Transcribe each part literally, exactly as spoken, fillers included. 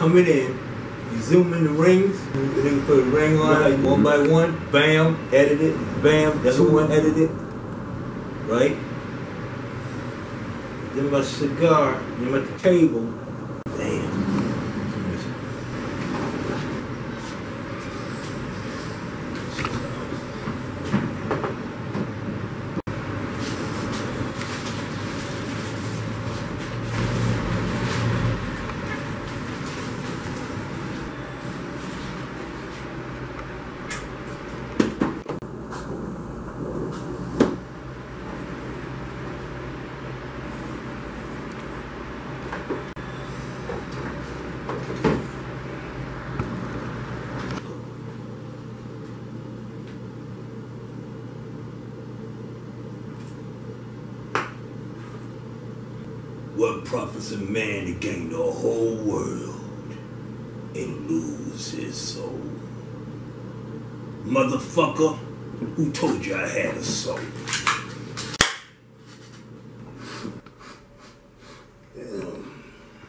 coming in, you zoom in the rings, you nigga put a ring on, right, one by one, bam, edit it, bam, the other one edit it, right? Then my cigar, then at the table, damn. What profits a man to gain the whole world and lose his soul? Motherfucker, who told you I had a soul? Um,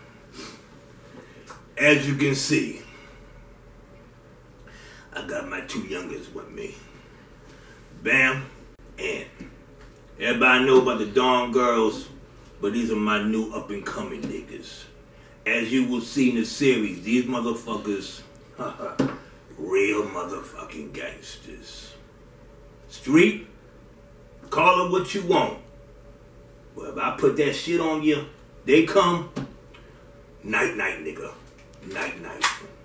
as you can see, I got my two youngest with me. Bam and everybody know about the Dawn Girls, but these are my new up-and-coming niggas. As you will see in the series, these motherfuckers, real motherfucking gangsters. Street, call it what you want. But if I put that shit on you, they come, night-night, nigga. Night-night.